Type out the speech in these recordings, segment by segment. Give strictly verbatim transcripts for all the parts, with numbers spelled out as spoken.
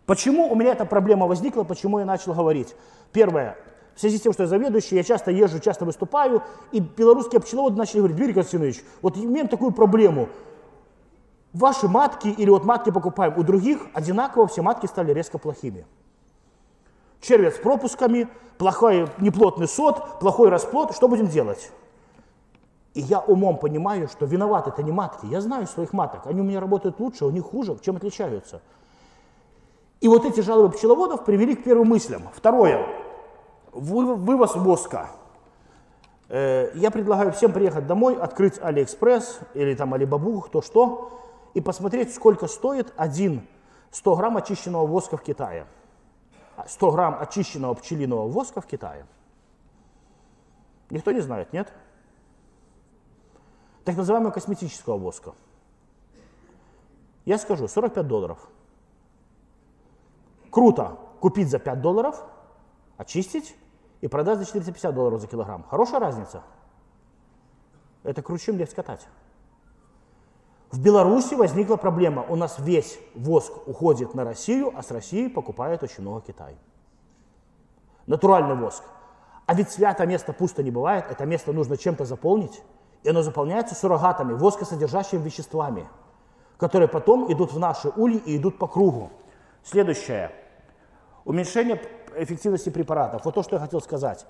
Почему у меня эта проблема возникла, почему я начал говорить? Первое. В связи с тем, что я заведующий, я часто езжу, часто выступаю, и белорусские пчеловоды начали говорить: Дмитрий Константинович, вот имеем такую проблему. Ваши матки, или вот матки покупаем у других, одинаково все матки стали резко плохими. Червец с пропусками, плохой неплотный сот, плохой расплод. Что будем делать? И я умом понимаю, что виноваты это не матки. Я знаю своих маток. Они у меня работают лучше, у них хуже. Чем отличаются? И вот эти жалобы пчеловодов привели к первым мыслям. Второе. Вывоз воска. Я предлагаю всем приехать домой, открыть Алиэкспресс или там Алибабу, кто что, и посмотреть, сколько стоит один сто грамм очищенного воска в Китае. сто грамм очищенного пчелиного воска в Китае. Никто не знает, нет? Так называемого косметического воска. Я скажу, сорок пять долларов. Круто купить за пять долларов, очистить и продать за четыреста пятьдесят долларов за килограмм. Хорошая разница? Это круче, чем лев скатать. В Беларуси возникла проблема. У нас весь воск уходит на Россию, а с России покупает очень много Китай. Натуральный воск. А ведь святое место пусто не бывает. Это место нужно чем-то заполнить. И оно заполняется суррогатами, воскосодержащими веществами, которые потом идут в наши ульи и идут по кругу. Следующее. Уменьшение эффективности препаратов. Вот то, что я хотел сказать.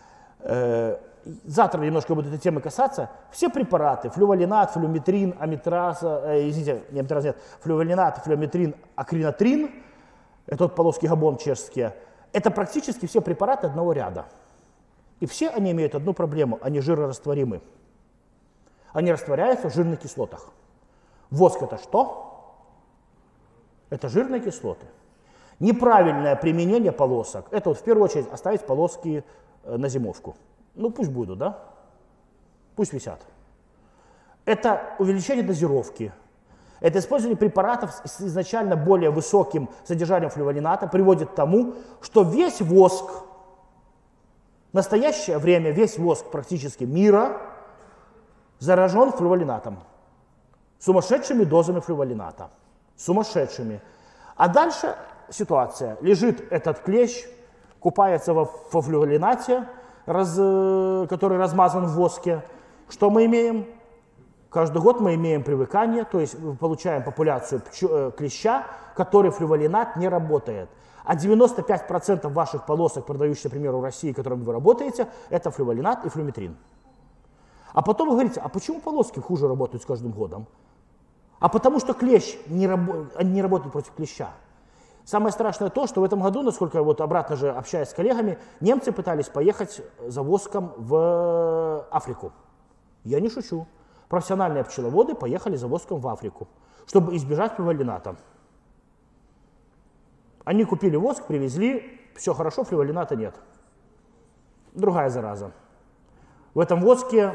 Завтра немножко буду этой темы касаться. Все препараты, флювалинат, флюметрин, амитраза, э, извините, не амитраз, нет, флювалинат, флюметрин, акринатрин, это вот полоски габон чешские, это практически все препараты одного ряда. И все они имеют одну проблему, они жирорастворимы. Они растворяются в жирных кислотах. Воск это что? Это жирные кислоты. Неправильное применение полосок, это вот в первую очередь оставить полоски на зимовку. Ну пусть будут, да? Пусть висят. Это увеличение дозировки. Это использование препаратов с изначально более высоким содержанием флювалината приводит к тому, что весь воск, в настоящее время весь воск практически мира заражен флювалинатом. Сумасшедшими дозами флювалината. Сумасшедшими. А дальше ситуация. Лежит этот клещ, купается во, во флювалинате, раз, который размазан в воске. Что мы имеем? Каждый год мы имеем привыкание, то есть получаем популяцию пчу, клеща, который флювалинат не работает. А девяносто пять процентов ваших полосок, продающихся, например, в России, которыми вы работаете, это флювалинат и флюметрин. А потом вы говорите, а почему полоски хуже работают с каждым годом? А потому что клещ не, рабо они не работают против клеща. Самое страшное то, что в этом году, насколько вот обратно же общаясь с коллегами, немцы пытались поехать за воском в Африку. Я не шучу. Профессиональные пчеловоды поехали за воском в Африку, чтобы избежать флювалината. Они купили воск, привезли, все хорошо, флювалината нет. Другая зараза. В этом воске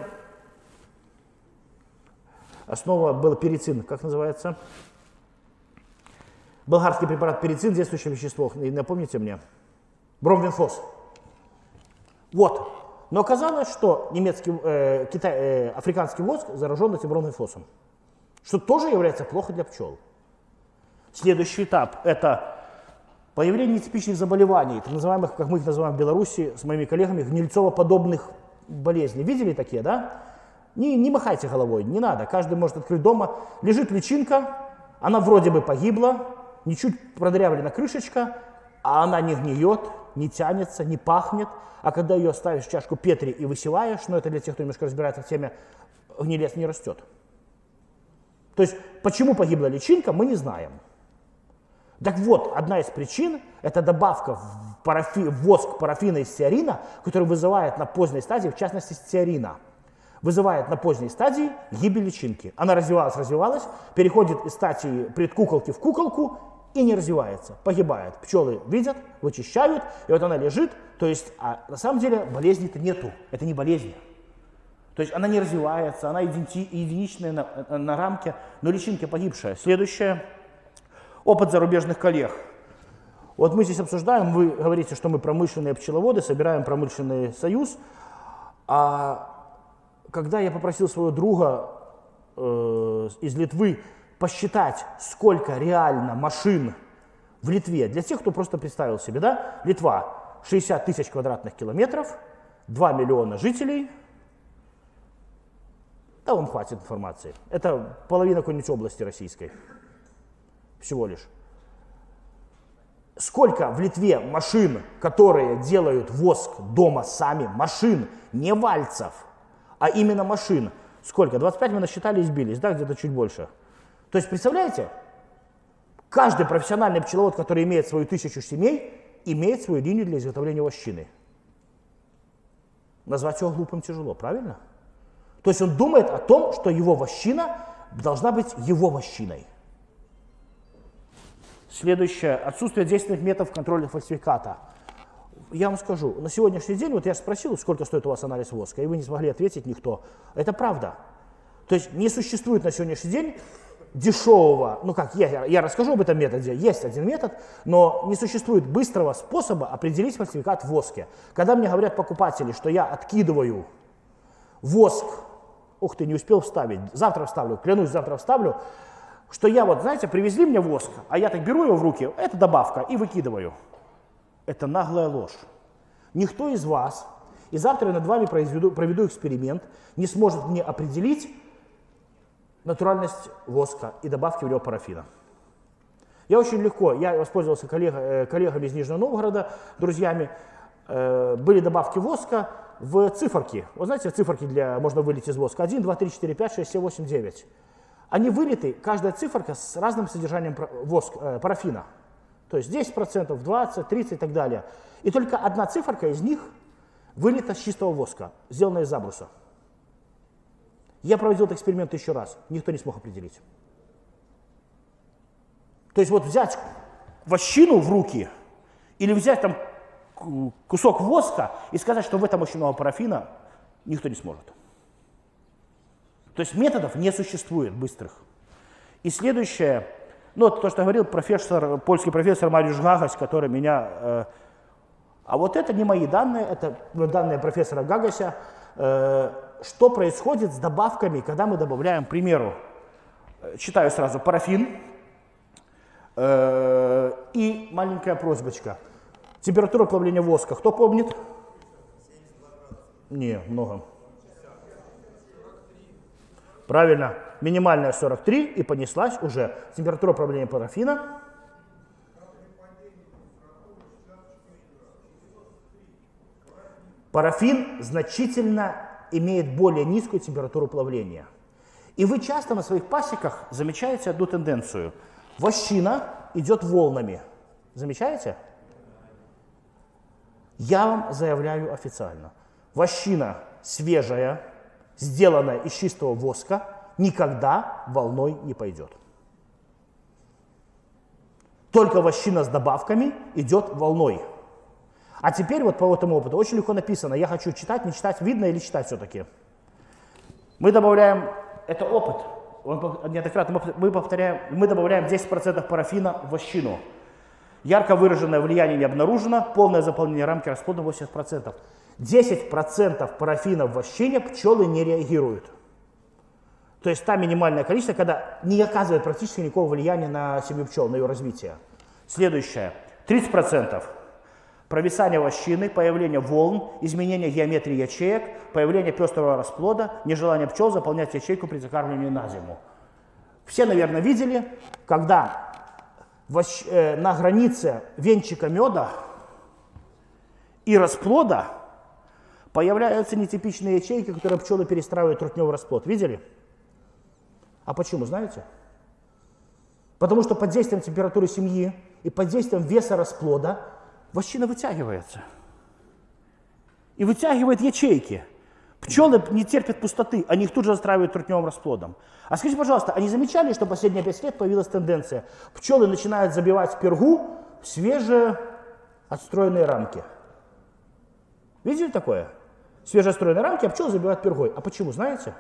основа был перицин, как называется? Болгарский препарат перицин, действующее вещество, напомните мне, бромвинфос. Вот. Но оказалось, что немецкий, э, китай, э, африканский воск заражен этим бромвинфосом, что тоже является плохо для пчел. Следующий этап – это появление нетипичных заболеваний, так называемых, как мы их называем в Беларуси с моими коллегами, гнильцово-подобных болезней. Видели такие, да? Не, не махайте головой, не надо. Каждый может открыть дома. Лежит личинка, она вроде бы погибла, ничуть продырявлена крышечка, а она не гниет, не тянется, не пахнет. А когда ее ставишь в чашку Петри и высеваешь, ну это для тех, кто немножко разбирается в теме, гнилец не растет. То есть, почему погибла личинка, мы не знаем. Так вот, одна из причин – это добавка в, парафи, в воск парафина из стеарина, который вызывает на поздней стадии, в частности стеарина, вызывает на поздней стадии гибель личинки. Она развивалась, развивалась, переходит из стадии предкуколки в куколку и не развивается, погибает. Пчелы видят, вычищают, и вот она лежит, то есть, а на самом деле болезни-то нету, это не болезнь. То есть она не развивается, она единичная на, на рамке, но личинка погибшая. Следующее. Опыт зарубежных коллег. Вот мы здесь обсуждаем, вы говорите, что мы промышленные пчеловоды, собираем промышленный союз. А когда я попросил своего друга э, из Литвы посчитать, сколько реально машин В Литве, для тех, кто просто представил себе, да, Литва шестьдесят тысяч квадратных километров, два миллиона жителей. Да, вам хватит информации. Это половина какой-нибудь области российской. Всего лишь. Сколько в Литве машин, которые делают воск дома сами, машин, не вальцев, а именно машин. Сколько? двадцать пять мы насчитали и сбились, да, где-то чуть больше. То есть, представляете, каждый профессиональный пчеловод, который имеет свою тысячу семей, имеет свою линию для изготовления вощины. Назвать его глупым тяжело, правильно? То есть он думает о том, что его вощина должна быть его вощиной. Следующее. Отсутствие действенных методов контроля фальсификата. Я вам скажу, на сегодняшний день, вот я спросил, сколько стоит у вас анализ воска, и вы не смогли ответить никто. Это правда. То есть не существует на сегодняшний день дешевого, ну как, я, я расскажу об этом методе, есть один метод, но не существует быстрого способа определить фальсификат в воске. Когда мне говорят покупатели, что я откидываю воск, ух ты, не успел вставить, завтра вставлю, клянусь, завтра вставлю, что я вот, знаете, привезли мне воск, а я так беру его в руки, это добавка, и выкидываю. Это наглая ложь. Никто из вас, и завтра я над вами произведу, проведу эксперимент, не сможет мне определить натуральность воска и добавки в него парафина. Я очень легко, я воспользовался коллег, коллегами из Нижнего Новгорода, друзьями, э, были добавки воска в циферки. Вот знаете, циферки для, можно вылить из воска. один, два, три, четыре, пять, шесть, семь, восемь, девять. Они вылиты, каждая циферка с разным содержанием воск, э, парафина. То есть десять процентов, двадцать, тридцать и так далее. И только одна циферка из них вылита с чистого воска, сделана из забруса. Я проводил этот эксперимент еще раз, никто не смог определить. То есть вот взять вощину в руки или взять там кусок воска и сказать, что в этом очень много парафина, никто не сможет. То есть методов не существует быстрых. И следующее, ну то, что говорил профессор, польский профессор Мариуш Гагась, который меня... Э, а вот это не мои данные, это данные профессора Гагася. Э, что происходит с добавками, когда мы добавляем, к примеру, читаю сразу, парафин. Э, и маленькая просьбочка. Температура плавления воска, кто помнит? Не, много. Правильно, минимальная сорок три и понеслась уже. Температура плавления парафина. Парафин значительно имеет более низкую температуру плавления. И вы часто на своих пасеках замечаете одну тенденцию. Вощина идет волнами. Замечаете? Я вам заявляю официально. Вощина свежая, сделанная из чистого воска, никогда волной не пойдет. Только вощина с добавками идет волной. А теперь вот по этому опыту очень легко написано. Я хочу читать, не читать, видно или читать все-таки. Мы добавляем, это опыт, неоднократно мы повторяем, мы добавляем десять процентов парафина в вощину. Ярко выраженное влияние не обнаружено, полное заполнение рамки расплода восемьдесят процентов. десять процентов парафина в вощине пчелы не реагируют. То есть та минимальное количество, когда не оказывает практически никакого влияния на семью пчел, на ее развитие. Следующее. тридцать процентов. Провисание вощины, появление волн, изменение геометрии ячеек, появление пестрого расплода, нежелание пчел заполнять ячейку при закармливании на зиму. Все, наверное, видели, когда вощ... э, на границе венчика меда и расплода появляются нетипичные ячейки, которые пчелы перестраивают трутневый расплод. Видели? А почему, знаете? Потому что под действием температуры семьи и под действием веса расплода вощина вытягивается. И вытягивает ячейки. Пчелы не терпят пустоты, они их тут же застраивают трутневым расплодом. А скажите, пожалуйста, они замечали, что последние пять лет появилась тенденция? Пчелы начинают забивать пергу в свежие отстроенные рамки. Видели такое? Свежеотстроенные рамки, а пчелы забивают пергой. А почему, знаете?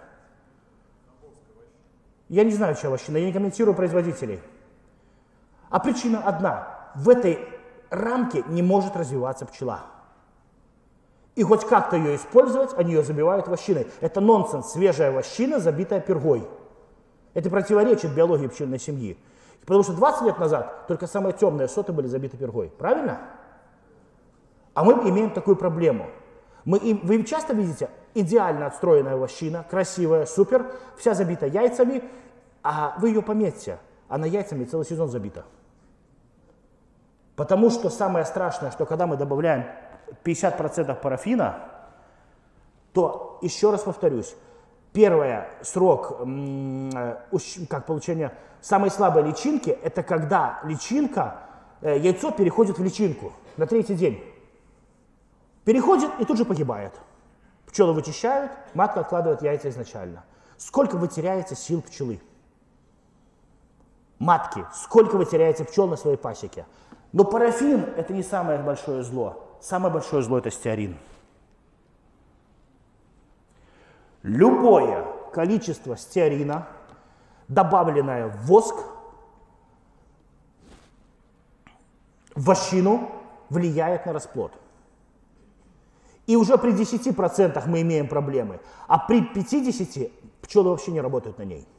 Я не знаю, чья вощина, я не комментирую производителей. А причина одна. В этой рамке не может развиваться пчела. И хоть как-то ее использовать, они ее забивают вощиной. Это нонсенс. Свежая вощина, забитая пергой. Это противоречит биологии пчельной семьи. Потому что двадцать лет назад только самые темные соты были забиты пергой. Правильно? А мы имеем такую проблему. Мы, вы часто видите идеально отстроенная вощина, красивая, супер, вся забита яйцами, а вы ее пометьте, она яйцами целый сезон забита. Потому что самое страшное, что когда мы добавляем пятьдесят процентов парафина, то, еще раз повторюсь, первый срок как получения самой слабой личинки, это когда личинка, яйцо переходит в личинку на третий день. Переходит и тут же погибает. Пчелы вычищают, матка откладывает яйца изначально. Сколько вы теряете сил пчелы? Матки, сколько вы теряете пчел на своей пасеке? Но парафин – это не самое большое зло. Самое большое зло – это стеарин. Любое количество стеарина, добавленное в воск, в вощину, влияет на расплод. И уже при десяти процентах мы имеем проблемы, а при пятидесяти процентах пчелы вообще не работают на ней.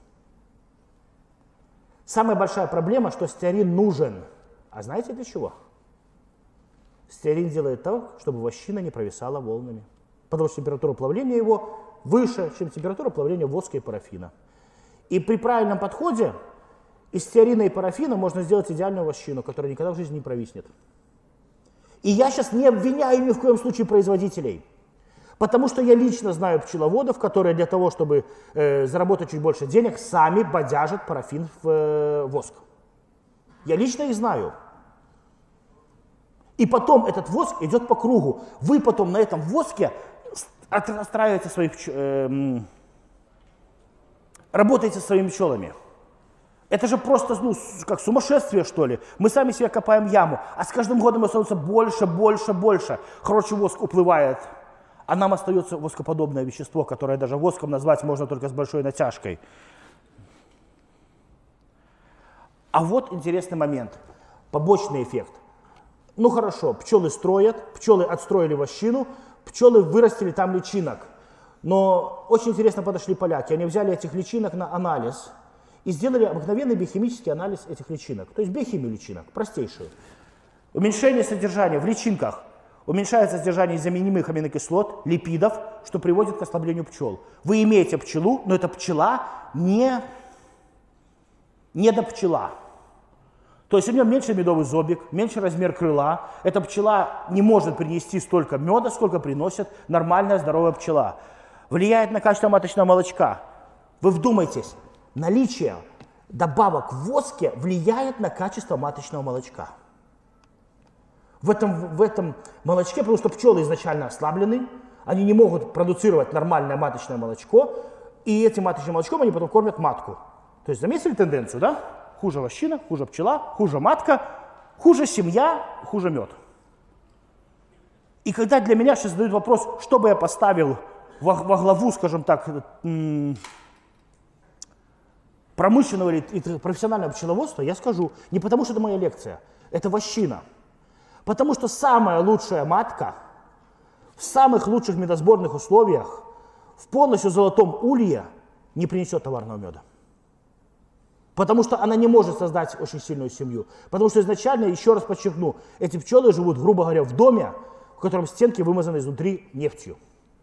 Самая большая проблема, что стеарин нужен. А знаете для чего? Стеарин делает так, чтобы вощина не провисала волнами. Потому что температура плавления его выше, чем температура плавления воска и парафина. И при правильном подходе из стеарина и парафина можно сделать идеальную вощину, которая никогда в жизни не провиснет. И я сейчас не обвиняю ни в коем случае производителей. Потому что я лично знаю пчеловодов, которые для того, чтобы э, заработать чуть больше денег, сами бодяжат парафин в э, воск. Я лично их знаю. И потом этот воск идет по кругу. Вы потом на этом воске отстраиваете своих э, работаете со своими пчелами. Это же просто, ну, как сумасшествие, что ли. Мы сами себе копаем яму, а с каждым годом становится больше, больше, больше. Хороший воск уплывает, а нам остается воскоподобное вещество, которое даже воском назвать можно только с большой натяжкой. А вот интересный момент. Побочный эффект. Ну хорошо, пчелы строят, пчелы отстроили вощину, пчелы вырастили там личинок. Но очень интересно подошли поляки. Они взяли этих личинок на анализ и сделали обыкновенный биохимический анализ этих личинок. То есть биохимию личинок, простейшую. Уменьшение содержания в личинках. Уменьшается содержание заменимых аминокислот, липидов, что приводит к ослаблению пчел. Вы имеете пчелу, но эта пчела не, не до пчела. То есть у нее меньше медовый зобик, меньше размер крыла. Эта пчела не может принести столько меда, сколько приносит нормальная здоровая пчела. Влияет на качество маточного молочка. Вы вдумайтесь, наличие добавок в воске влияет на качество маточного молочка. В этом, в этом молочке, потому что пчелы изначально ослаблены, они не могут продуцировать нормальное маточное молочко, и этим маточным молочком они потом кормят матку. То есть заметили тенденцию, да? Хуже вощина, хуже пчела, хуже матка, хуже семья, хуже мед. И когда для меня сейчас задают вопрос, что бы я поставил во, во главу, скажем так, промышленного или профессионального пчеловодства, я скажу, не потому что это моя лекция, это вощина. Потому что самая лучшая матка в самых лучших медосборных условиях, в полностью золотом улье, не принесет товарного меда. Потому что она не может создать очень сильную семью. Потому что изначально, еще раз подчеркну, эти пчелы живут, грубо говоря, в доме, в котором стенки вымазаны изнутри нефтью.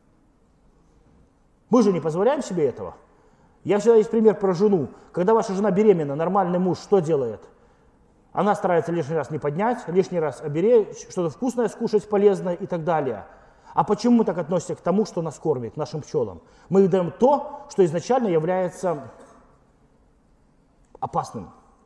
Мы же не позволяем себе этого. Я всегда есть пример про жену. Когда ваша жена беременна, нормальный муж что делает? Она старается лишний раз не поднять, лишний раз оберечь, что-то вкусное скушать, полезное и так далее. А почему мы так относимся к тому, что нас кормит, к нашим пчелам? Мы даем то, что изначально является опасным.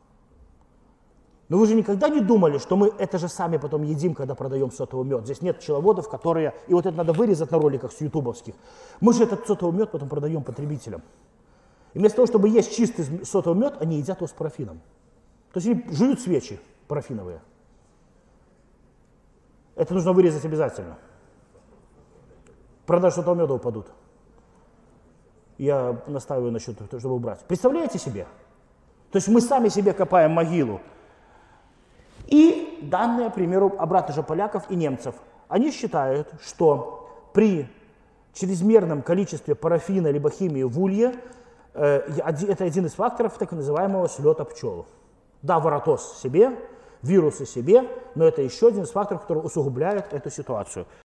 Но вы же никогда не думали, что мы это же сами потом едим, когда продаем сотовый мед. Здесь нет пчеловодов, которые... И вот это надо вырезать на роликах с ютубовских. Мы же этот сотовый мед потом продаем потребителям. И вместо того, чтобы есть чистый сотовый мед, они едят его с парафином. То есть они жуют свечи парафиновые. Это нужно вырезать обязательно. Продажи сотового меда упадут. Я настаиваю насчет того, чтобы убрать. Представляете себе? То есть мы сами себе копаем могилу. И данные, к примеру, обратно же поляков и немцев. Они считают, что при чрезмерном количестве парафина либо химии в улье, э, это один из факторов так называемого слета пчел. Да, воротоз себе, вирусы себе, но это еще один из факторов, который усугубляет эту ситуацию.